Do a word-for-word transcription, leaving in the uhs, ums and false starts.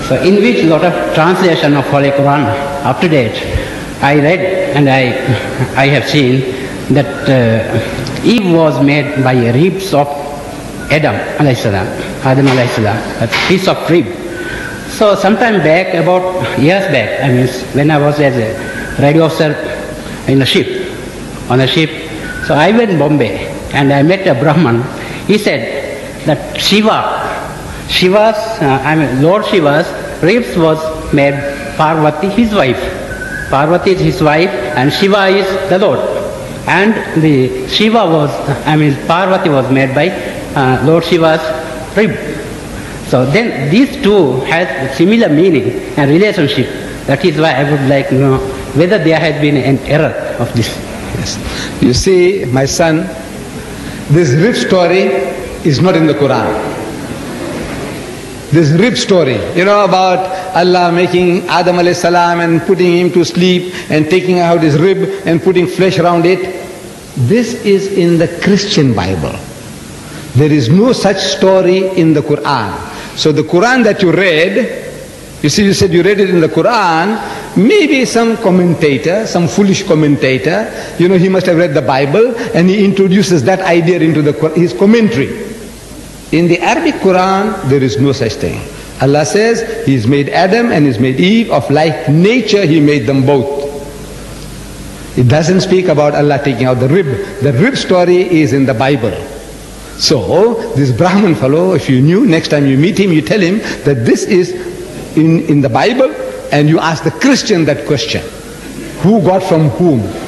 So in which a lot of translation of Holy Quran up to date, I read and I, I have seen that uh, Eve was made by ribs of Adam alayhi salam, Adam alayhi salam, a piece of rib. So sometime back, about years back, I mean when I was as a radio officer in a ship, on a ship, so I went to Bombay and I met a Brahman. He said that Shiva, Shiva's, uh, I mean Lord Shiva's ribs was made Parvati, his wife. Parvati is his wife and Shiva is the Lord. And the Shiva was, I mean Parvati was made by uh, Lord Shiva's rib. So then these two has similar meaning and relationship. That is why I would like to know whether there has been an error of this. Yes. You see, my son, this rib story is not in the Quran. This rib story, you know, about Allah making Adam alayhi salam and putting him to sleep and taking out his rib and putting flesh around it. This is in the Christian Bible. There is no such story in the Quran. So the Quran that you read, you see, you said you read it in the Quran, maybe some commentator, some foolish commentator, you know, he must have read the Bible and he introduces that idea into the, his commentary. In the Arabic Quran, there is no such thing. Allah says, He's made Adam and He's made Eve of like nature, He made them both. It doesn't speak about Allah taking out the rib. The rib story is in the Bible. So, this Brahman fellow, if you knew, next time you meet him, you tell him that this is in, in the Bible, and you ask the Christian that question. Who got from whom?